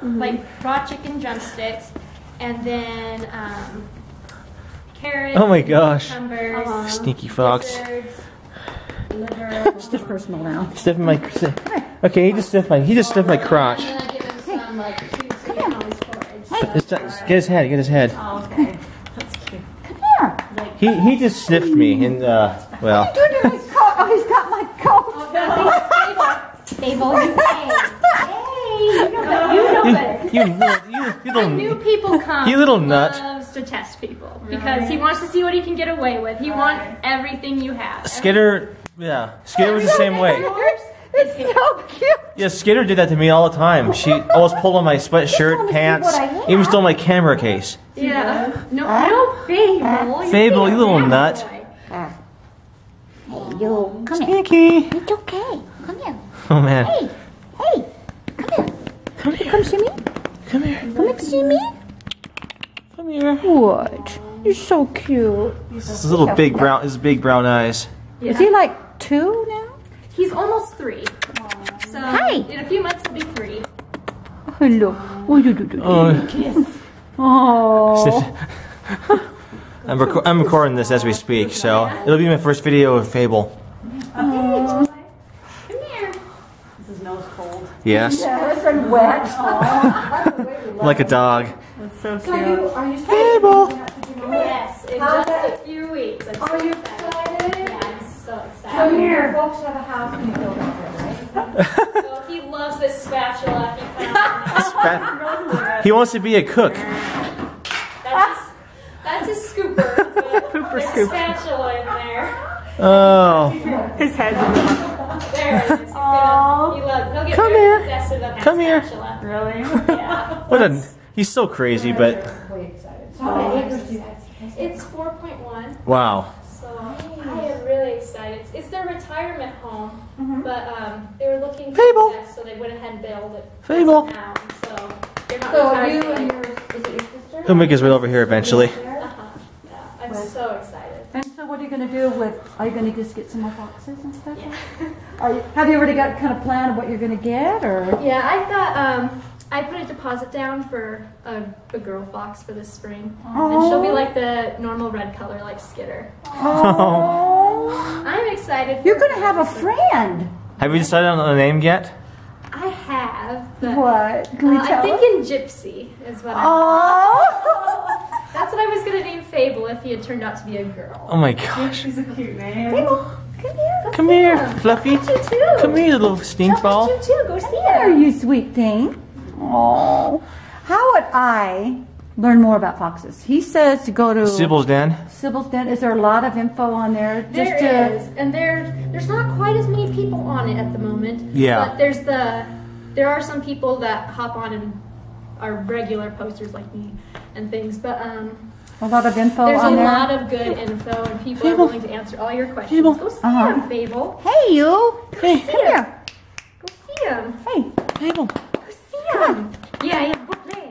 like raw chicken drumsticks, and then carrots. Oh my gosh. Cucumbers, Sneaky fox. lizards, liver. Stiff personal now. Sniffing my. Okay, he just sniffed my crotch. And then I give him some like food so he can always forage. Get his head. Get his head. Oh, okay. That's cute. Come here. He just sniffed me and well. What are you doing to my coat? Oh, he's got my coat. Fable, you pay. Hey, you know better. You little. New people come. You little he nut. Loves to test people because he wants to see what he can get away with. He wants everything you have. Skitter, yeah. Skitter was the same way. It's so cute. Yeah, Skitter did that to me all the time. She always pulled on my sweatshirt, pants, even stole my camera case. Yeah. No, Fable. Fable, you little nut. Hey, you. Come here. Sneaky. It's okay. Come here. Oh man. Hey. Hey. Come here. Come here. Come see me. Come here. Come and see me. Come here. What? You're so cute. His little big brown eyes. Yeah. Is he like 2 now? He's almost 3. So Hi. in a few months he'll be 3. Hello. What you do? Oh. I'm recording this as we speak, so it'll be my first video of Fable. Come here. Is his nose cold? Yes. Yes, and wet. Like a dog. That's so cute. Are you Fable. Yes, in just a few weeks. I'm so excited. Yeah, I'm so excited. Come here. Folks have a house and you build it, right? So he loves this spatula. He found He wants to be a cook. that's his scooper. There's a spatula in there. Oh. His head's There it is. He'll get Come very here. possessive of that Come here. spatula. Really? Yeah. What a. He's so crazy, but Way excited. So how many acres do you have? It's 4.1. wow. So I am really excited. It's their retirement home, but they were looking for Fable. this, so they went ahead and built it. Fable. Now, so they're not So retired you yet. and yours, is it your sister? He'll make his way over here eventually. Yeah, I'm so excited. And so what are you going to do with, are you going to just get some more foxes and stuff? Yeah. Have you already got kind of plan of what you're going to get, or? Yeah, I thought I put a deposit down for a girl fox for this spring, and she'll be like the normal red color, like Skitter. Oh. I'm excited. You're going to have a friend. Have you decided on the name yet? I have. But, What? Can we I'm tell us? thinking Gypsy is what I'm. Oh. That's what I was gonna name Fable if he had turned out to be a girl. Oh my gosh. She's a cute name. Fable, come here. Come here, Fluffy. You too. Come here, little stink ball. You too. Go see There, her. you sweet thing. Oh. How would I learn more about foxes? He says to go to Sybil's Den. Sybil's Den. Is there a lot of info on there? There is, and there's not quite as many people on it at the moment. Yeah. But there are some people that hop on and are regular posters like me and things. But a lot of info there's on a there. lot of good info, and people are willing to answer all your questions. Fable. Go see him, Fable. Hey, you. Hey. Come here. Go see him. Hey. Fable. Go see him. Yeah, go play.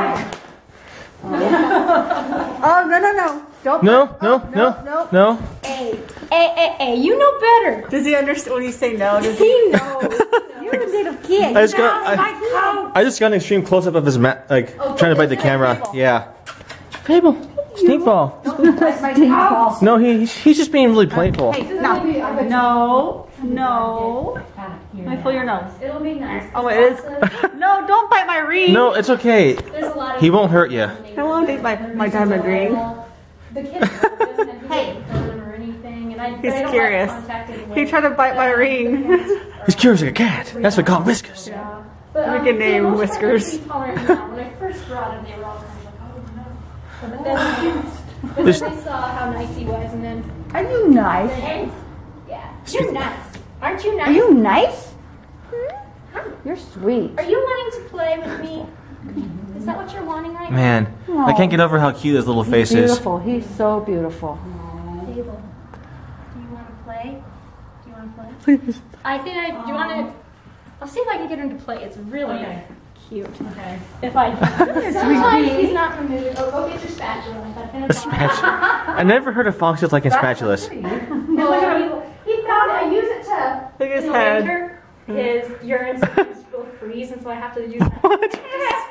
Oh, no. Don't. No. No. Hey, you know better. Does he understand when you say no? Does he? He knows. You're a little kid. I just got an extreme close up of his trying to bite the camera. Yeah. Fable. Stink ball. No, he's just being really playful. No. Let me pull your nose. It'll be nice. Oh, it is. No, don't bite my ring. No, it's okay. There's a lot of He won't hurt you. I won't eat my diamond ring. The kids don't hey. Or anything, and He's I don't curious. Like contacting He tried to bite my ring. He's curious like a cat. That's what called Whiskers. Yeah. But, We can name for the most part, Whiskers. they're pretty tolerant now. When I first brought him, they were all kind of like, oh no. But then they saw how nice he was, and then Are you nice? yeah, you're nice. Aren't you nice? Are you nice? You're sweet. Are you wanting to play with me? Is that what you're wanting right Man, I can't get over how cute his little face is. Beautiful. He's so beautiful. now? Fable, do you want to play? Please. I think do you want to? I'll see if I can get him to play. It's really cute. Okay. If I can. Sometimes he's not familiar. Oh, go get your spatula. A spatula. I never heard of foxes liking spatulas. He found it. I use it to. Look at his in the head. winter, his urine sometimes will freeze, and so I have to use that.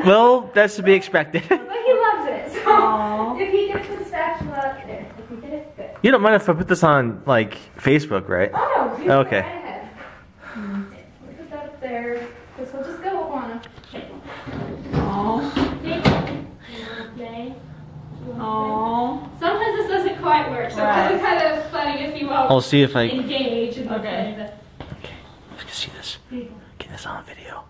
Well, that's to be expected. But he loves it. So if he gets the spatula, there. If he did it, good. You don't mind if I put this on, like, Facebook, right? Oh no, you Okay. go right ahead. We'll put that up there. Because we'll just go on a table. Sometimes this doesn't quite work, so it's kind of funny if you won't I'll see if I... engage in the play. Okay, let's see this. Get this on video.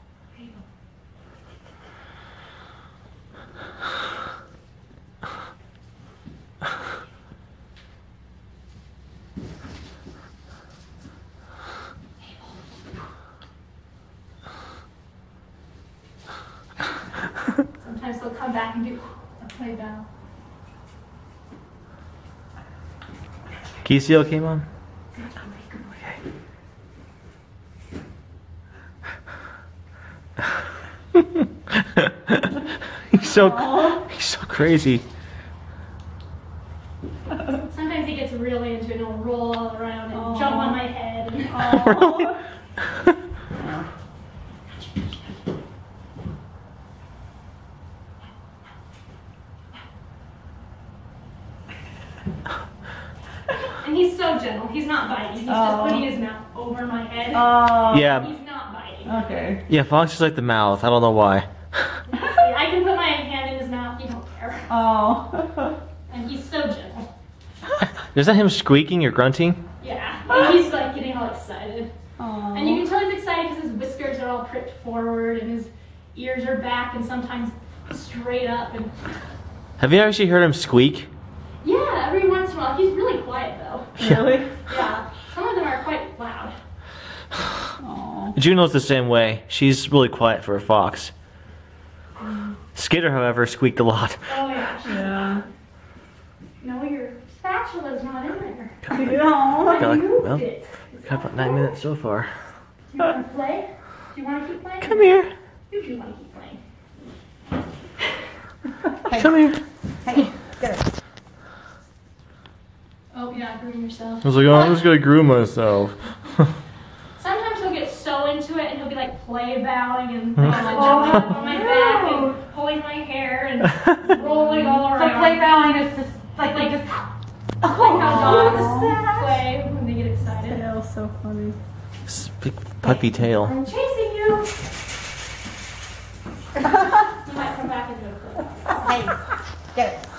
Sometimes they'll come back and do a play bow. Can you see okay, Mom? Okay. He's so crazy. Sometimes he gets really into it and he'll roll all around and jump on my head. And, and he's so gentle. He's not biting. He's just putting his mouth over my head. Yeah. He's not biting. Okay. Yeah, Fox is like the mouth. I don't know why. I can put my hand in his mouth. He don't care. And he's so gentle. Is that him squeaking or grunting? Yeah. And he's like getting all excited. And you can tell he's excited because his whiskers are all pricked forward and his ears are back and sometimes straight up. And Have you actually heard him squeak? yeah, every once in a while. He's really quiet though. Really? Yeah. Some of them are quite loud. Juno's the same way. She's really quiet for a fox. Skitter, however, squeaked a lot. Oh yeah. Yeah. No, your spatula's not in there. No. I moved well, it. Got about 9 minutes so far. Do you want to play? Do you want to keep playing? Come here. You do want to keep playing. Come here. Hey, get her. Oh yeah, groom yourself. I was like, oh, I'm just gonna groom myself. Sometimes he'll get so into it and he'll be like play bowing and like, jumping up on my back and pulling my hair and rolling all So around. play bowing is just like they just. Like how dogs play when they get excited. Tail, so funny. This big puffy tail. I'm chasing you. You might come back and do a play. Hey, get it.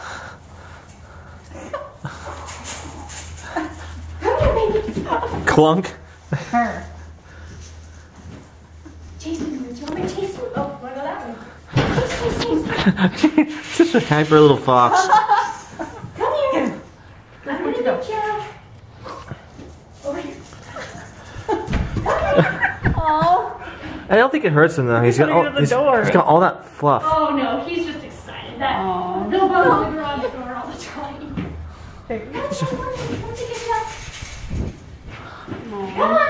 Clunk. Her. Chasing you. Do you want me to chase you? Oh, wanna go that way? Chase. Such a hyper little fox. Come here. I'm gonna get you. Over here. I don't think it hurts him though. He's got all that fluff. Oh no, he's just excited. That Aw. they'll go to the garage door all the time. Hey. Come on, come on, come on, come on.